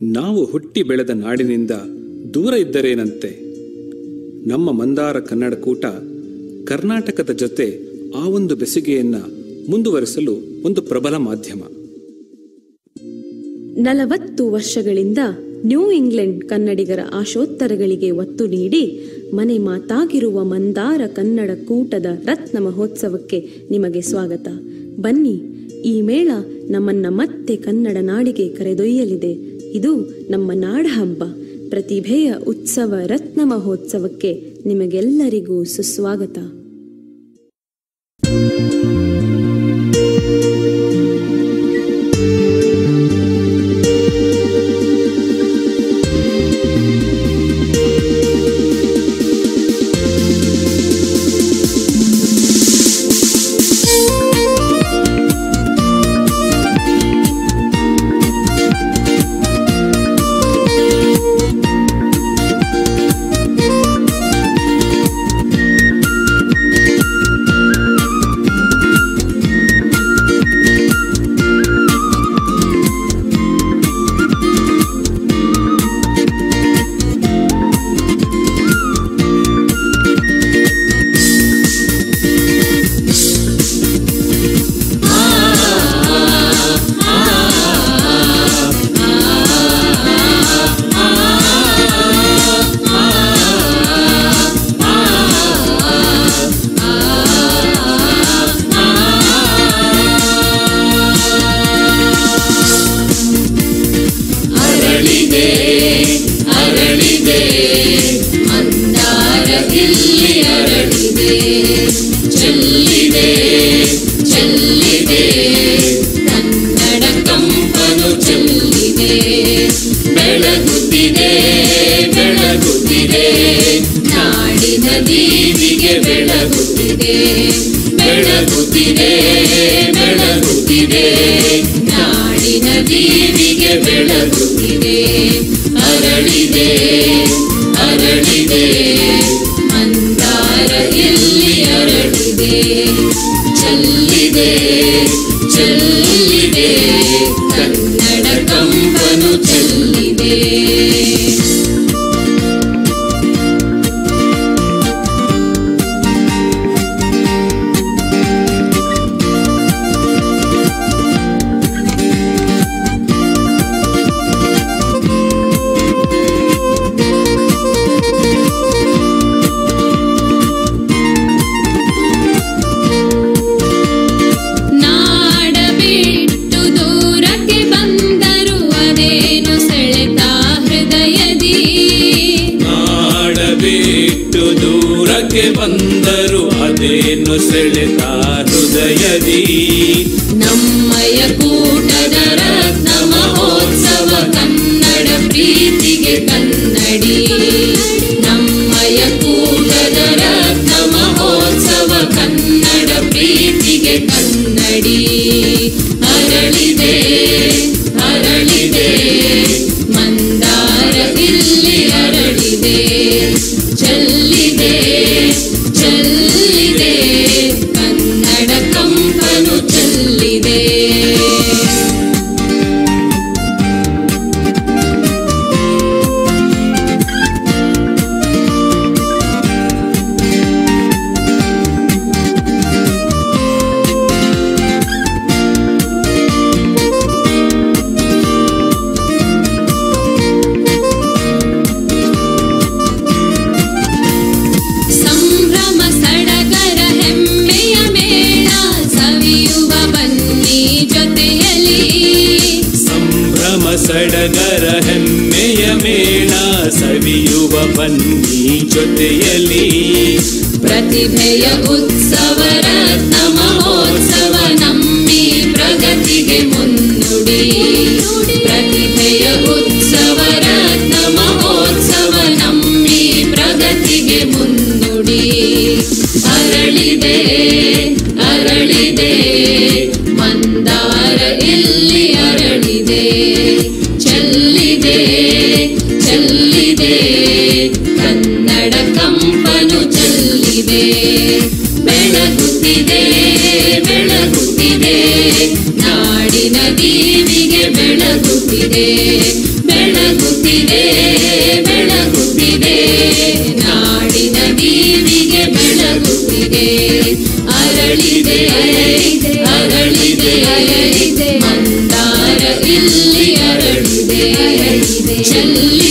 ನಾವು ಹುಟ್ಟಿ ಬೆಳೆದ ನಾಡಿನಿಂದ ದೂರ ಇದ್ದರೇನಂತೆ. ನಮ್ಮ ಮಂದಾರ ಕನ್ನಡ ಕೂಟ ಕರ್ನಾಟಕದ ಜೊತೆ ಆ ಒಂದು ಬೆಸುಗೆಯನ್ನ ಮುಂದುವರಿಸಲು ಒಂದು ಪ್ರಬಲ ಮಾಧ್ಯಮ. 40 ವರ್ಷಗಳಿಂದ ನ್ಯೂ ಇಂಗ್ಲೆಂಡ್ ಕನ್ನಡಿಗರ ಆಶೋತ್ತರಗಳಿಗೆ ಒತ್ತು ನೀಡಿ ಮನೆ ಮಾತಾಗಿರುವ ಮಂದಾರ ಕನ್ನಡ ಕೂಟದ ರತ್ನ ಮಹೋತ್ಸವಕ್ಕೆ ನಿಮಗೆ ಸ್ವಾಗತ. ಬನ್ನಿ, ಈ ಮೇಳ ನಮ್ಮನ್ನ ಮತ್ತೆ ಕನ್ನಡ ನಾಡಿಗೆ ಕರೆದೊಯ್ಯಲಿದೆ. ಇದು ನಮ್ಮ ನಾಡ ಹಬ್ಬ, ಪ್ರತಿಭೆಯ ಉತ್ಸವ ರತ್ನ ಮಹೋತ್ಸವಕ್ಕೆ ನಿಮಗೆಲ್ಲರಿಗೂ ಸುಸ್ವಾಗತ. ಬಂದರು ಅದೇನು ಸೆಳೆತ ಹೃದಯದಿ. ನಮ್ಮಯ ಕೂಟದ ರತ್ನ ಮಹೋತ್ಸವ ಕನ್ನಡ ಪ್ರೀತಿಗೆ ಕನ್ನಡಿ. ನಮ್ಮಯ ಕೂಟದ ರತ್ನ ಮಹೋತ್ಸವ ಕನ್ನಡ ಪ್ರೀತಿಗೆ ಕನ್ನಡಿ. ಅರಳಿದೆ ಅರಳಿದೆ ಮಂದಾರ ಇಲ್ಲಿ ಅರಳಿದೆ. ಚೆಲ್ಲಿದೆ ಚೆಲ್ಲಿದೆ ಕನ್ನಡ ಕಂಪನು ಚೆಲ್ಲಿದೆ. ಸಡಗರ ಹೆಮ್ಮೆಯ ಮೇಳ ಸವಿಯುವ ಬನ್ನಿ ಜೊತೆಯಲ್ಲಿ. ಪ್ರತಿಭೆಯ ಉತ್ಸವ ರತ್ನ ಮಹೋತ್ಸವ ನಮ್ಮಿ ಪ್ರಗತಿಗೆ ಮುನ್ನುಡಿ. ಪ್ರತಿಭೆಯ ಉತ್ಸವ ರತ್ನ ಮಹೋತ್ಸವ ನಮ್ಮಿ ಪ್ರಗತಿಗೆ ಮುನ್ನುಡಿ. ಅರಳಿದೆ ಅರಳಿದೆ ಮಂದಾರ ಇಲ್ಲಿ ಅರಳಿದೆ. ಚೆಲ್ಲಿದೆ ಚೆಲ್ಲಿದೆ ಕನ್ನಡ ಕಂಪನು ಚೆಲ್ಲಿದೆ. ಬೆಳಗುತ್ತಿದೆ ಬೆಳಗುತ್ತಿದೆ ನಾಡಿನ ದೀವಿಗೆ ಬೆಳಗುತ್ತಿದೆ. ಬೆಳ ಚೆಲ್ಲಿ